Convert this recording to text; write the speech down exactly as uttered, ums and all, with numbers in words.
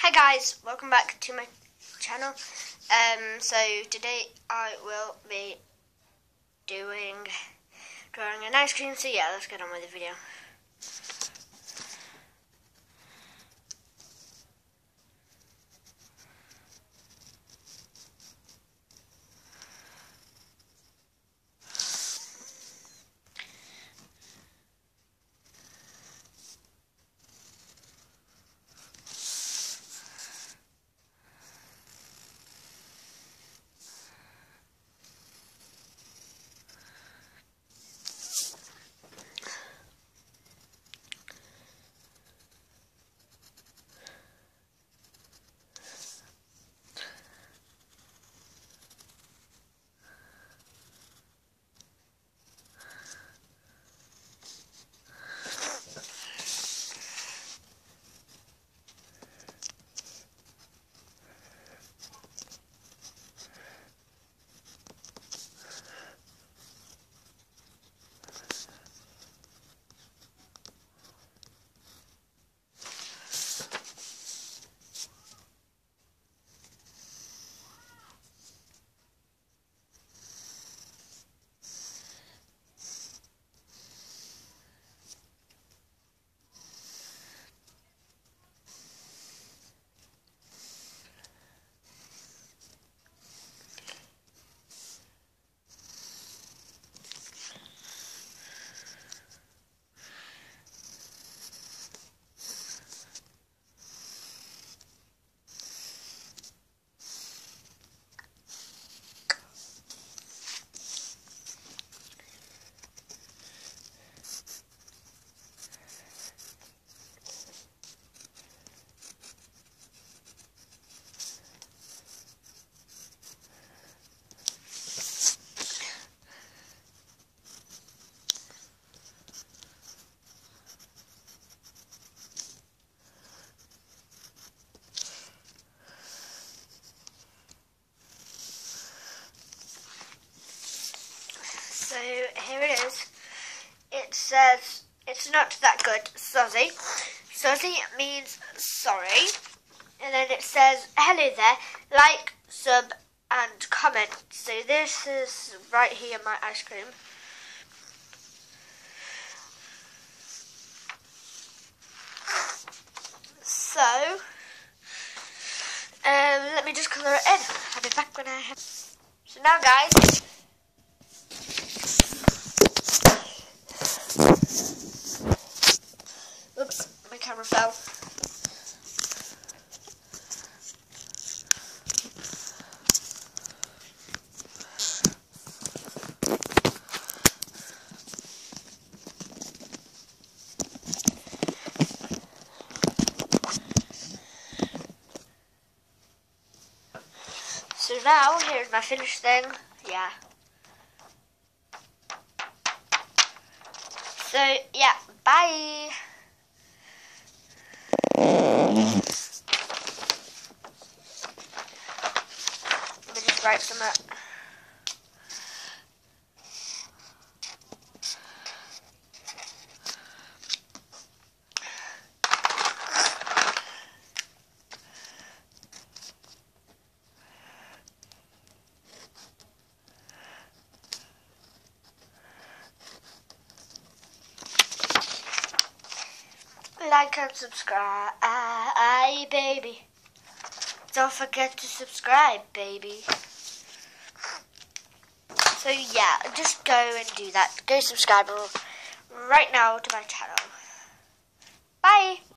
Hi guys, welcome back to my channel. Um, so today I will be doing drawing an ice cream. So yeah, let's get on with the video. So here it is. It says, it's not that good, Sozzy. Sozzy means sorry. And then it says, hello there, like, sub, and comment. So this is right here, my ice cream. So, um, let me just colour it in. I'll be back when I have... So now guys, oops, my camera fell. So now, here's my finished thing. Yeah. So, yeah, bye. Let me just write some up. Like and subscribe, baby. Don't forget to subscribe, baby. So yeah, just go and do that. Go subscribe right now to my channel. Bye.